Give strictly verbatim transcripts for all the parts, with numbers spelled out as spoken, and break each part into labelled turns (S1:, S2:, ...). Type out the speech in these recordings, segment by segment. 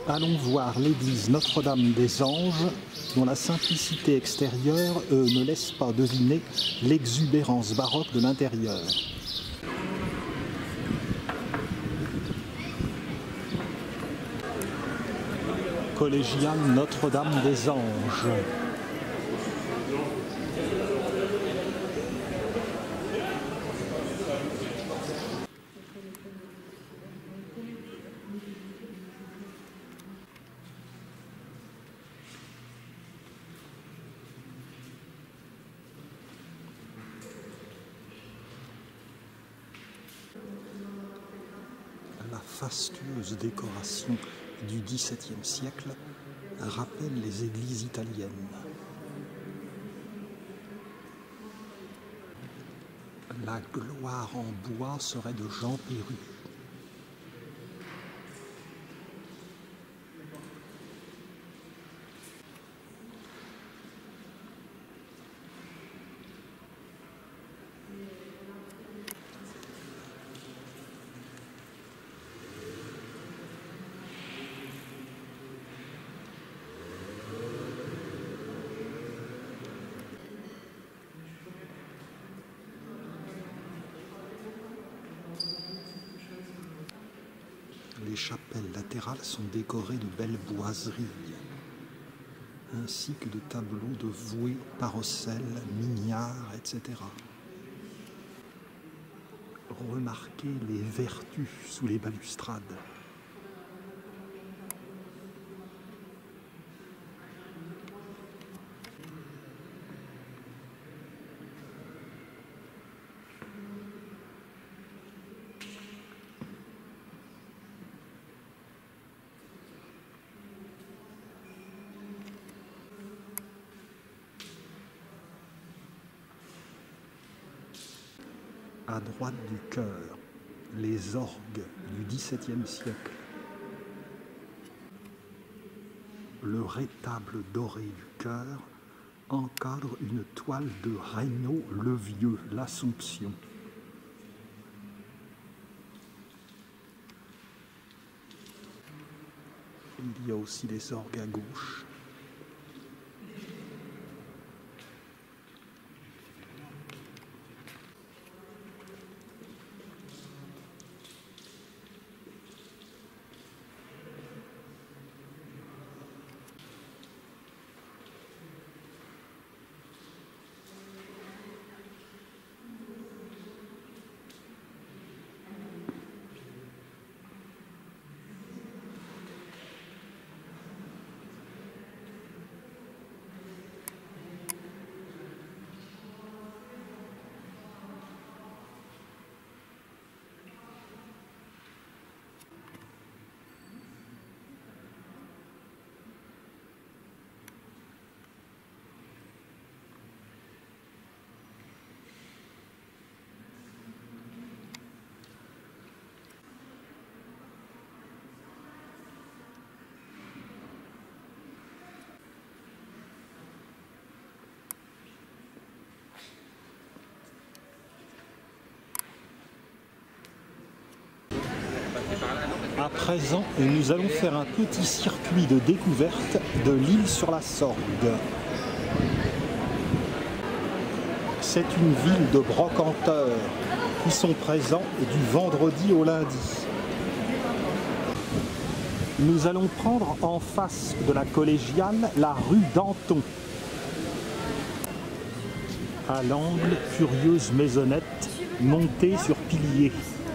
S1: Allons voir l'église Notre-Dame-des-Anges, dont la simplicité extérieure euh, ne laisse pas deviner l'exubérance baroque de l'intérieur. Collégiale Notre-Dame-des-Anges. La fastueuse décoration du dix-septième siècle rappelle les églises italiennes. La gloire en bois serait de Jean Pérus. Les chapelles latérales sont décorées de belles boiseries, ainsi que de tableaux de voués, parocelles, mignards, et cetera. Remarquez les vertus sous les balustrades. À droite du chœur, les orgues du dix-septième siècle. Le rétable doré du chœur encadre une toile de Reynaud le Vieux, l'Assomption. Il y a aussi des orgues à gauche. À présent, nous allons faire un petit circuit de découverte de l'île sur la Sorgue. C'est une ville de brocanteurs qui sont présents du vendredi au lundi. Nous allons prendre en face de la collégiale la rue d'Anton. À l'angle, curieuse maisonnette montée sur piliers.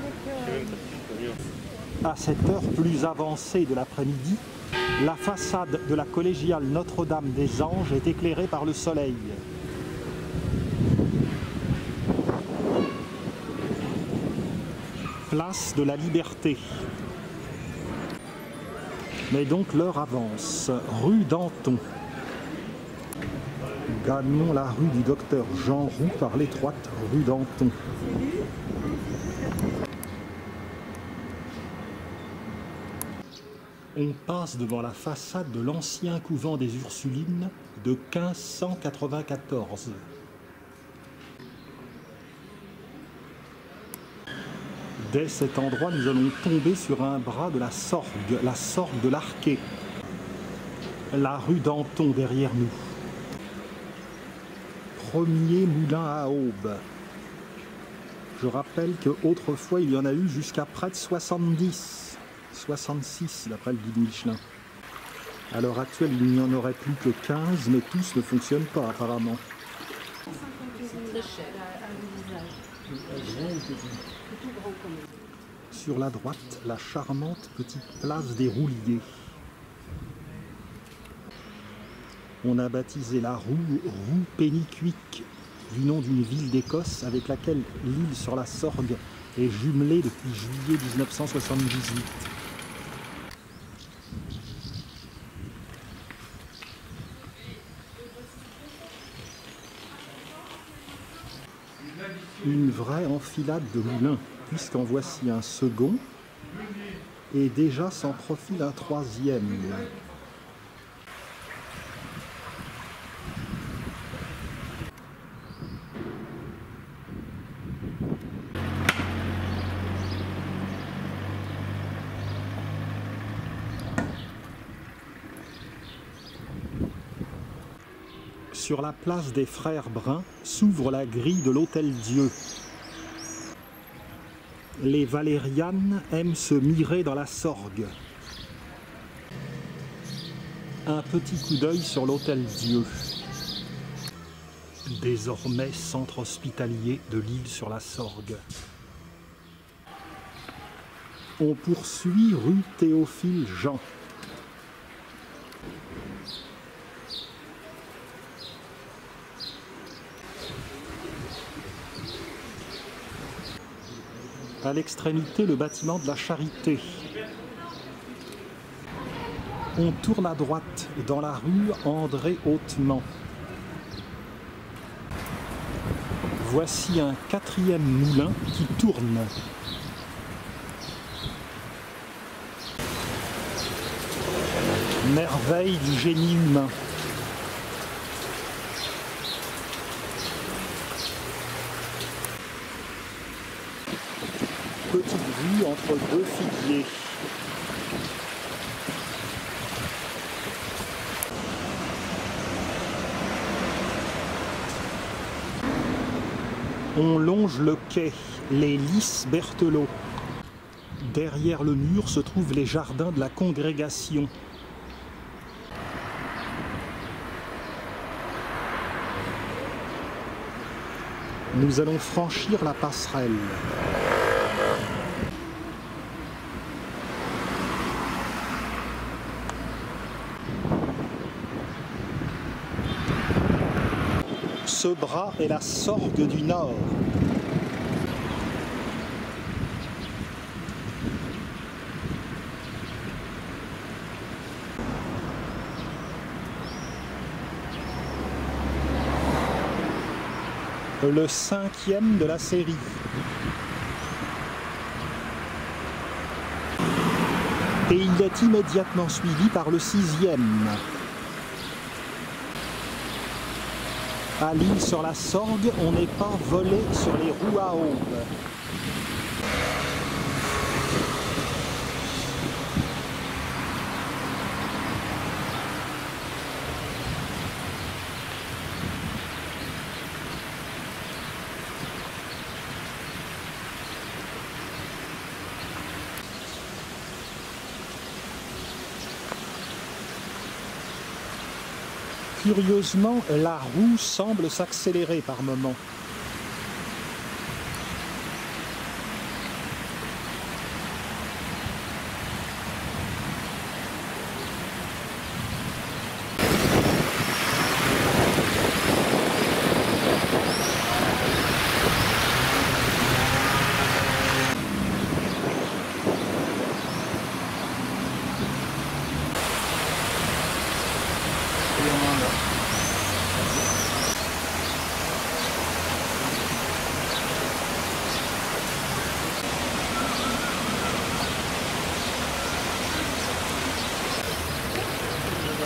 S1: À cette heure plus avancée de l'après-midi, la façade de la collégiale Notre-Dame-des-Anges est éclairée par le soleil. Place de la Liberté. Mais donc l'heure avance. Rue d'Anton. Gagnons la rue du docteur Jean Roux par l'étroite rue d'Anton. On passe devant la façade de l'ancien couvent des Ursulines de quinze cent quatre-vingt-quatorze. Dès cet endroit, nous allons tomber sur un bras de la Sorgue, la Sorgue de l'Arquet. La rue Danton derrière nous. Premier moulin à aube. Je rappelle qu'autrefois, il y en a eu jusqu'à près de soixante-dix, soixante-six d'après le guide Michelin. À l'heure actuelle, il n'y en aurait plus que quinze, mais tous ne fonctionnent pas apparemment. Sur la droite, la charmante petite place des Rouliers. On a baptisé la roue roue Penicuik, du nom d'une ville d'Écosse avec laquelle l'île sur la Sorgue est jumelée depuis juillet mille neuf cent soixante-dix-huit. Une vraie enfilade de moulins, puisqu'en voici un second, et déjà s'en profile un troisième. Sur la place des Frères Bruns s'ouvre la grille de l'Hôtel-Dieu. Les Valérianes aiment se mirer dans la Sorgue. Un petit coup d'œil sur l'Hôtel-Dieu. Désormais centre hospitalier de l'île sur la Sorgue. On poursuit rue Théophile Jean. À l'extrémité, le bâtiment de la Charité. On tourne à droite dans la rue André Hautement. Voici un quatrième moulin qui tourne. Merveille du génie humain. Petite vue entre deux figuiers. On longe le quai, les Lys Berthelot. Derrière le mur se trouvent les jardins de la congrégation. Nous allons franchir la passerelle. Ce bras est la Sorgue du Nord. Le cinquième de la série. Et il est immédiatement suivi par le sixième. À l'île sur la Sorgue, on n'est pas volé sur les roues à aube. Curieusement, la roue semble s'accélérer par moments.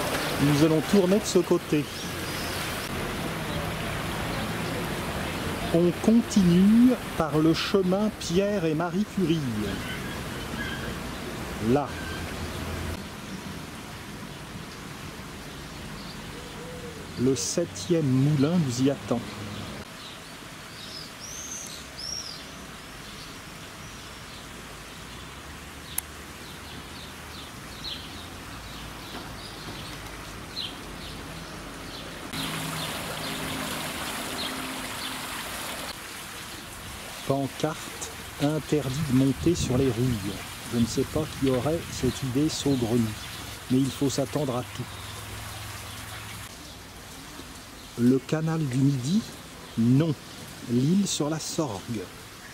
S1: Nous allons tourner de ce côté. On continue par le chemin Pierre et Marie Curie. Là. Le septième moulin nous y attend. Pancarte, interdit de monter sur les rues. Je ne sais pas qui aurait cette idée saugrenue, mais il faut s'attendre à tout. Le canal du Midi? Non. L'île sur la Sorgue.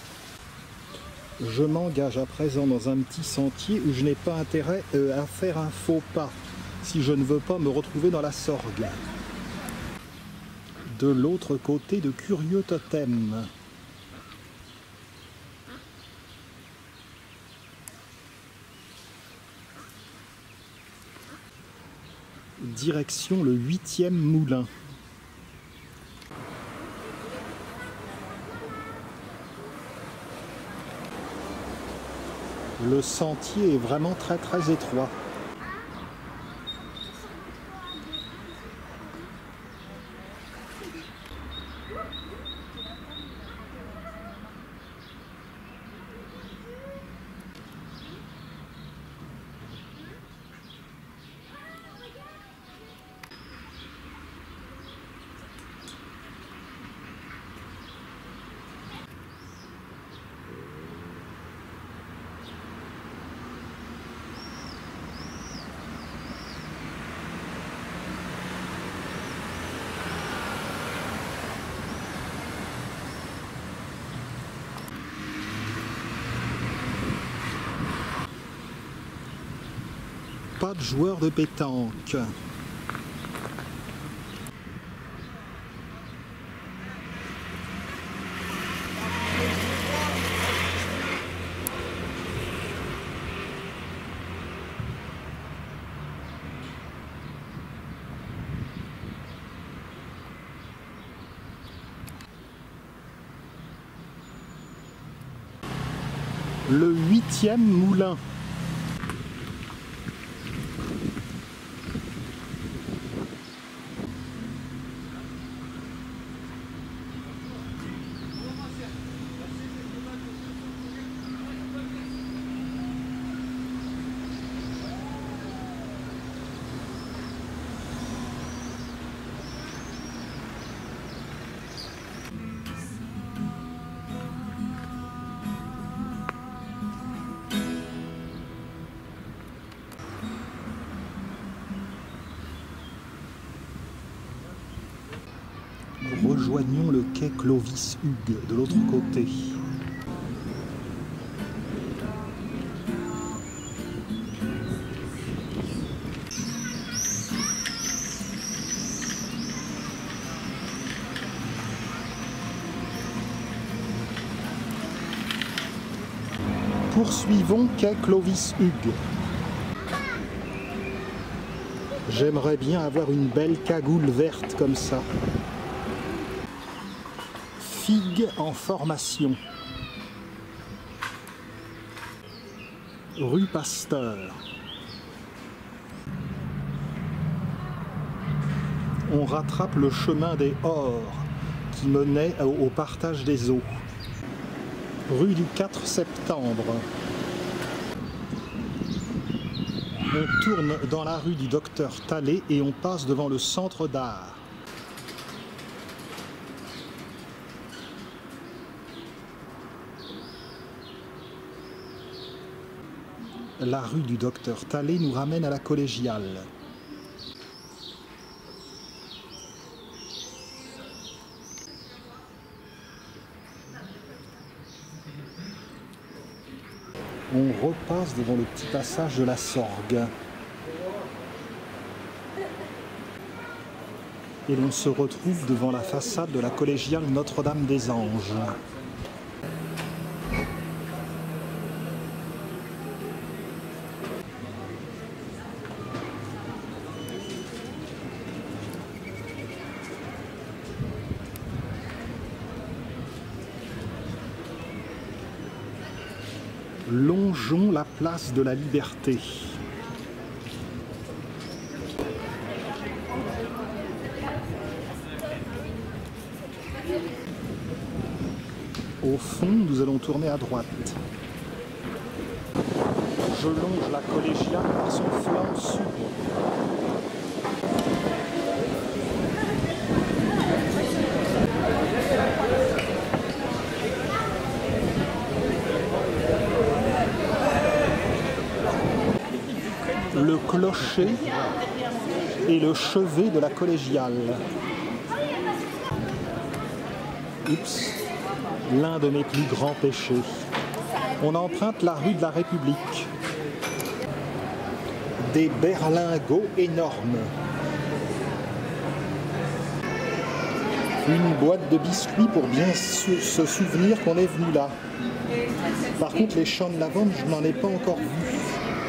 S1: Je m'engage à présent dans un petit sentier où je n'ai pas intérêt euh, à faire un faux pas, si je ne veux pas me retrouver dans la Sorgue. De l'autre côté, de curieux totems. Direction le huitième moulin. Le sentier est vraiment très très étroit. Pas de joueurs de pétanque. Le huitième moulin. Rejoignons le quai Clovis-Hugues de l'autre côté. Poursuivons quai Clovis-Hugues. J'aimerais bien avoir une belle cagoule verte comme ça. Figue en formation. Rue Pasteur. On rattrape le chemin des Ors qui menait au partage des eaux. Rue du quatre septembre. On tourne dans la rue du Docteur Talley et on passe devant le centre d'art. La rue du Docteur Talley nous ramène à la Collégiale. On repasse devant le petit passage de la Sorgue. Et l'on se retrouve devant la façade de la Collégiale Notre-Dame-des-Anges. Longeons la place de la Liberté. Au fond, nous allons tourner à droite. Je longe la collégiale par son flanc sud. Le clocher et le chevet de la collégiale. Oups, l'un de mes plus grands péchés. On emprunte la rue de la République. Des berlingots énormes. Une boîte de biscuits pour bien se souvenir qu'on est venu là. Par contre, les champs de lavande, je n'en ai pas encore vu.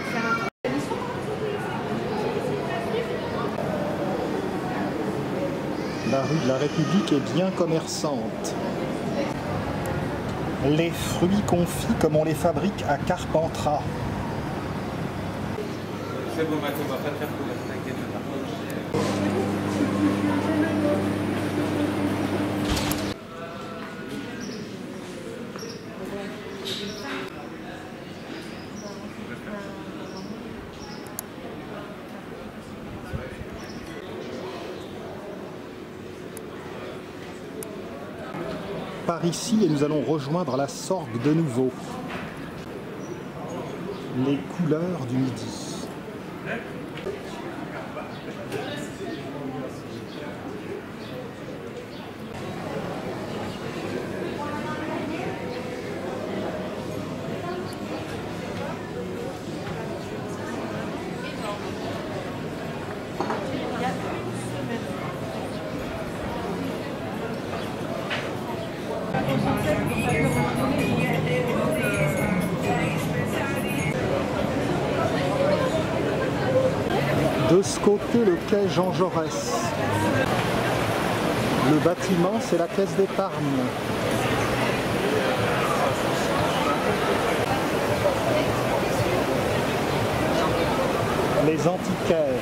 S1: La rue de la République est bien commerçante. Les fruits confits comme on les fabrique à Carpentras.
S2: C'est bon, Mathieu, on va pas te faire courir, t'inquiète.
S1: Par ici et nous allons rejoindre la Sorgue de nouveau. Les couleurs du midi. De ce côté, le quai Jean Jaurès. Le bâtiment, c'est la caisse d'épargne. Les antiquaires.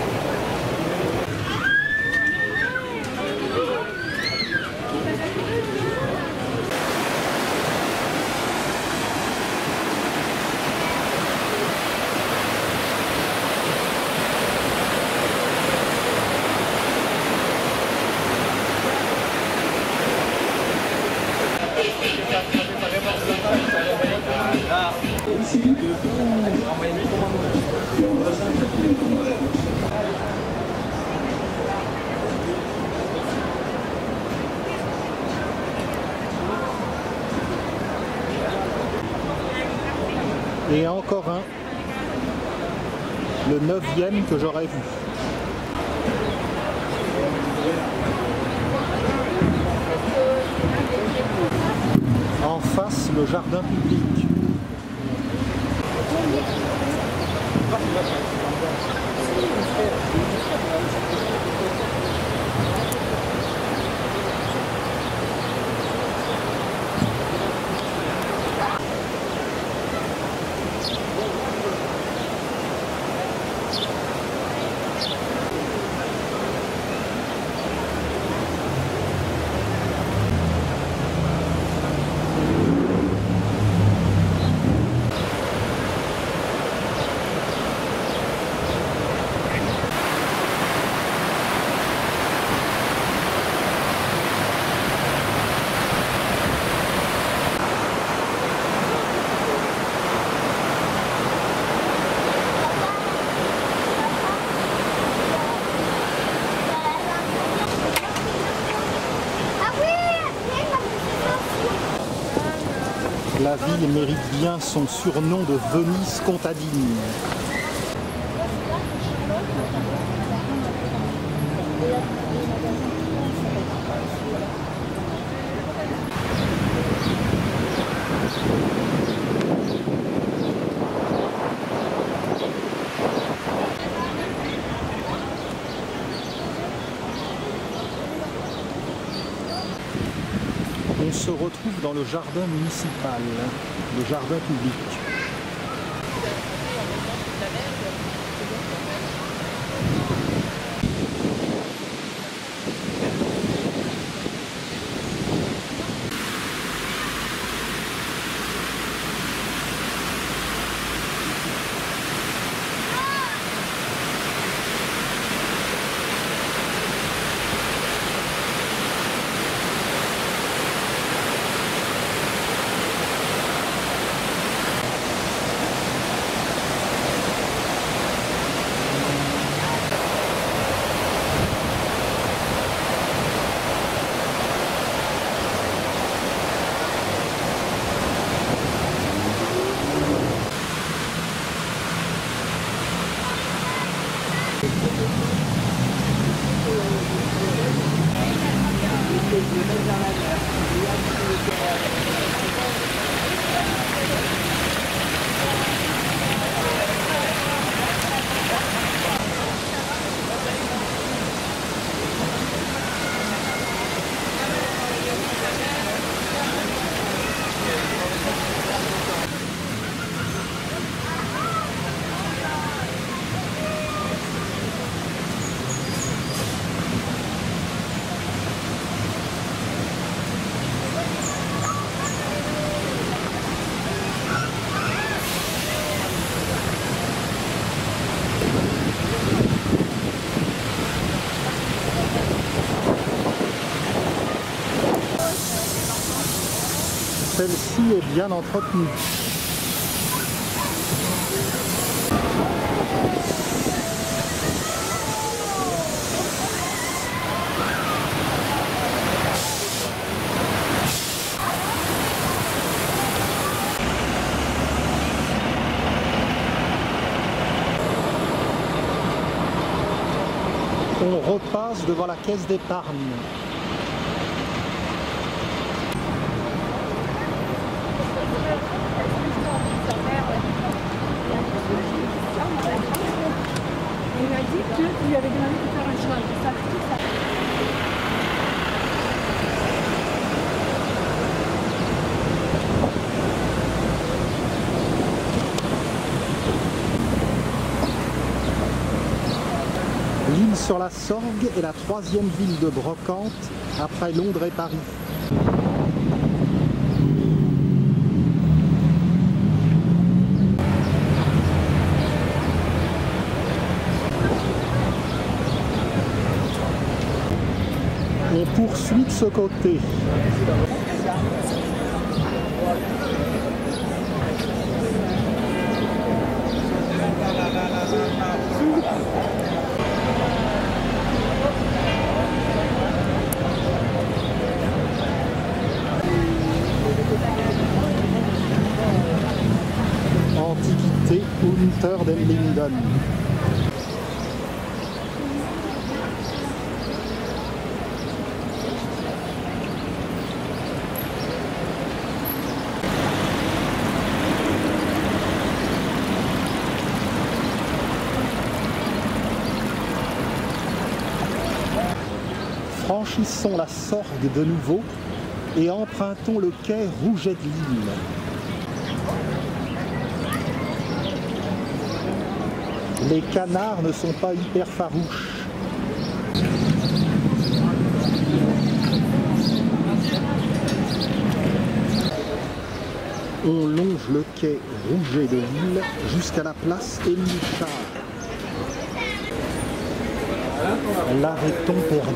S1: Et encore un, le neuvième que j'aurais vu. En face, le jardin public. La ville mérite bien son surnom de Venise contadine. On se retrouve dans le jardin municipal, le jardin public. Celle-ci est bien entretenue. On repasse devant la caisse d'épargne.
S3: Il m'a dit qu'il lui avait demandé de faire un chemin. Ça, ça.
S1: L'île sur la Sorgue est la troisième ville de brocante après Londres et Paris. On poursuit de ce côté. Antiquité Unter den Linden. Franchissons la Sorgue de nouveau et empruntons le quai Rouget de l'Île. Les canards ne sont pas hyper farouches. On longe le quai Rouget de l'Île jusqu'à la place Émile Charles. L'avait-on perdu ?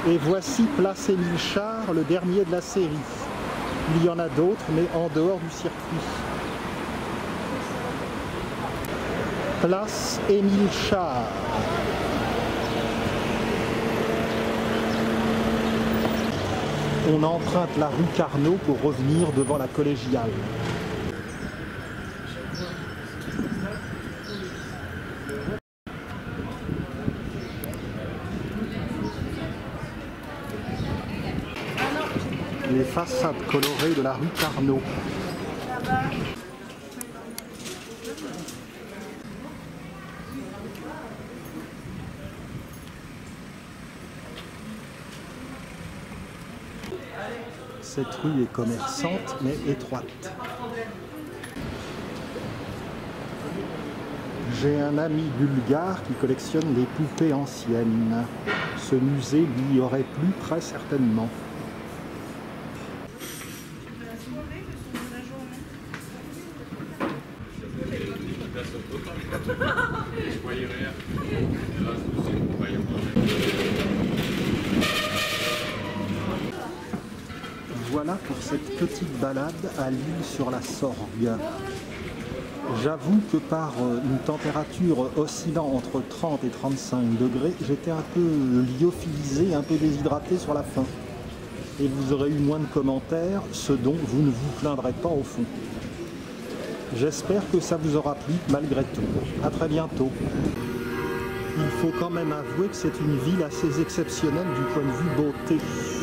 S1: Et voici Place Émile Charles, le dernier de la série. Il y en a d'autres, mais en dehors du circuit. Place Émile Charles. On emprunte la rue Carnot pour revenir devant la collégiale. Les façades colorées de la rue Carnot. Cette rue est commerçante mais étroite. J'ai un ami bulgare qui collectionne des poupées anciennes. Ce musée lui aurait plu très certainement. Voilà pour cette petite balade à l'île sur la Sorgue. J'avoue que par une température oscillant entre trente et trente-cinq degrés, j'étais un peu lyophilisé, un peu déshydraté sur la fin. Et vous aurez eu moins de commentaires, ce dont vous ne vous plaindrez pas au fond. J'espère que ça vous aura plu malgré tout. À très bientôt. Il faut quand même avouer que c'est une ville assez exceptionnelle du point de vue beauté.